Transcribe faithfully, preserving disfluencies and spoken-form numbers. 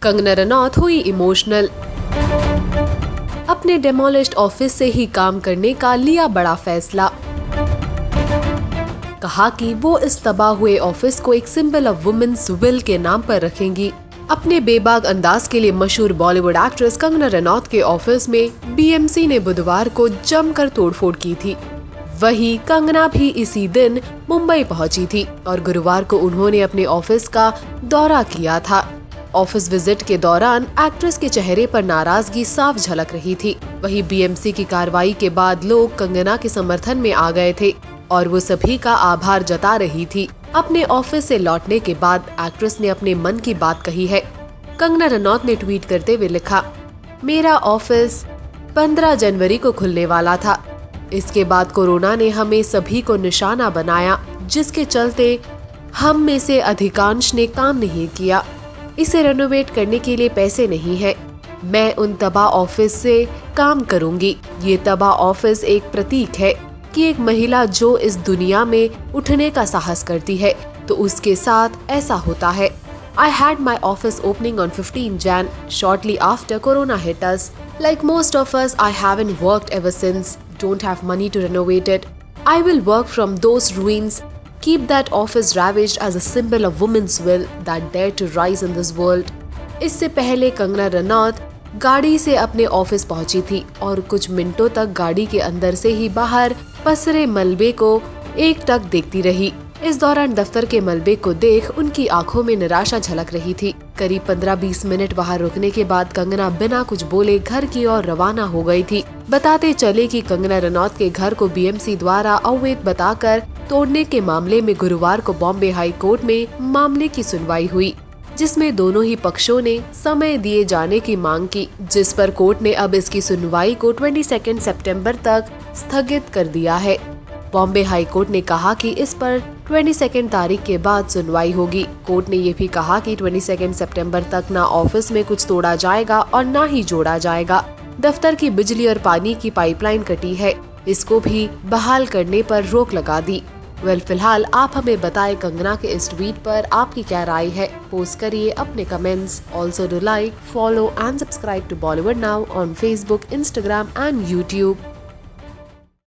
कंगना रनौत हुई इमोशनल। अपने डेमोलिश्ड ऑफिस से ही काम करने का लिया बड़ा फैसला। कहा कि वो इस तबाह हुए ऑफिस को एक सिंबल ऑफ वुमेन्स विल के नाम पर रखेंगी। अपने बेबाक अंदाज के लिए मशहूर बॉलीवुड एक्ट्रेस कंगना रनौत के ऑफिस में बीएमसी ने बुधवार को जमकर तोड़फोड़ की थी। वहीं कंगना भी इसी दिन मुंबई पहुंची थी और गुरुवार को उन्होंने अपने ऑफिस का दौरा किया था। ऑफिस विजिट के दौरान एक्ट्रेस के चेहरे पर नाराजगी साफ झलक रही थी। वहीं बीएमसी की कार्रवाई के बाद लोग कंगना के समर्थन में आ गए थे और वो सभी का आभार जता रही थी। अपने ऑफिस से लौटने के बाद एक्ट्रेस ने अपने मन की बात कही है। कंगना रनौत ने ट्वीट करते हुए लिखा, मेरा ऑफिस पंद्रह जनवरी को खुलने वाला था। इसके बाद कोरोना ने हमें सभी को निशाना बनाया, जिसके चलते हम में से अधिकांश ने काम नहीं किया। इसे रेनोवेट करने के लिए पैसे नहीं है। मैं उन तबाह ऑफिस से काम करूंगी। ये तबाह ऑफिस एक प्रतीक है कि एक महिला जो इस दुनिया में उठने का साहस करती है तो उसके साथ ऐसा होता है। I had my office opening on fifteenth January shortly after Corona hit us. Like most of us, I haven't worked ever since. Don't have money to renovate it. I will work from those ruins. Keep that office ravaged as a symbol of women's will that dare to rise in this world. इससे पहले कंगना रनौत गाड़ी से अपने office पहुंची थी और कुछ मिनटों तक गाड़ी के अंदर से ही बाहर पसरे मलबे को एकटक देखती रही। इस दौरान दफ्तर के मलबे को देख उनकी आंखों में निराशा झलक रही थी। करीब पंद्रह बीस मिनट वहां रुकने के बाद कंगना बिना कुछ बोले घर की ओर रवाना हो गई थी। बताते चले कि कंगना रनौत के घर को बीएमसी द्वारा अवैध बताकर तोड़ने के मामले में गुरुवार को बॉम्बे हाई कोर्ट में मामले की सुनवाई हुई, जिसमें दोनों ही पक्षों ने समय दिए जाने की मांग की, जिस पर कोर्ट ने अब इसकी सुनवाई को बाईस सितंबर तक स्थगित कर दिया है। बॉम्बे हाई कोर्ट ने कहा कि इस पर बाईस तारीख के बाद सुनवाई होगी। कोर्ट ने ये भी कहा कि बाईस सितंबर तक न ऑफिस में कुछ तोड़ा जाएगा और न ही जोड़ा जाएगा। दफ्तर की बिजली और पानी की पाइपलाइन कटी है, इसको भी बहाल करने पर रोक लगा दी। वेल well, फिलहाल आप हमें बताएं कंगना के इस ट्वीट पर आपकी क्या राय है। पोस्ट करिए अपने comments. Also do like, follow and subscribe to Bollywood now on Facebook, Instagram and YouTube.